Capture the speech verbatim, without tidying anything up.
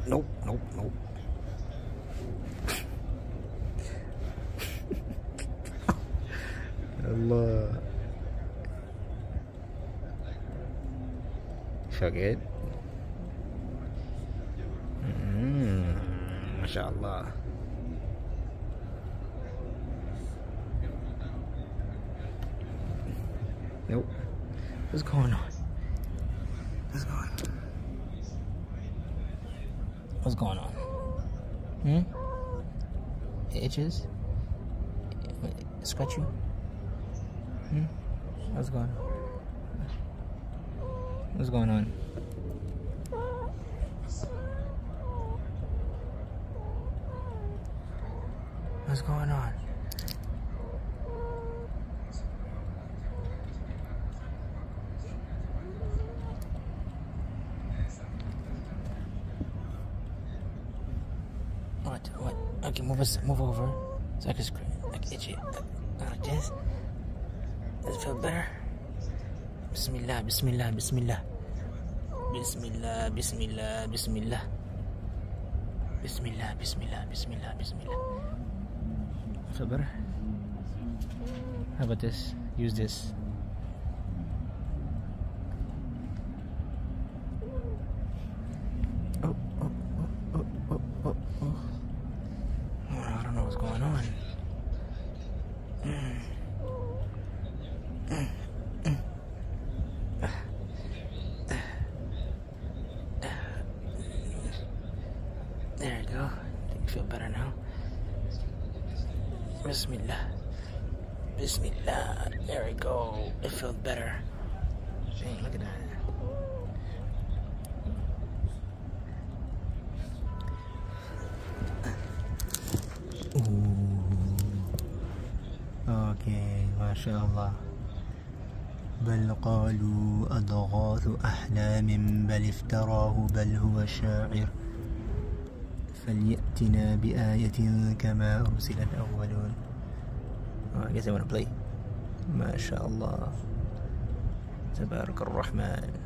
Nope, nope, nope. Allah. Feel good? Mmm, mashallah. Nope. What's going on? What's going on? What's going on? Hmm? It itches? It scratch you? Hmm? What's going on? What's going on? What's going on? What? What? Okay, move us, move over, so I can scream, I can itch it, like this. Does it feel better? Bismillah, Bismillah, Bismillah, Bismillah, Bismillah, Bismillah, Bismillah, Bismillah, Bismillah, Bismillah. Feel better? How about this? Use this. Oh, oh, oh, oh, oh, oh, oh. I don't know what's going on. Mm. Mm. Mm. Uh. Uh. Uh. There you go. You feel better now? Bismillah. Bismillah. There we go. It feels better. Dang, look at that. اوكي ما شاء الله. بل قالوا أضغاث أحلام بل افتراه بل هو شاعر فليأتنا بآية كما أرسل الأولون. Oh, I guess I want to play. ما شاء الله تبارك الرحمن.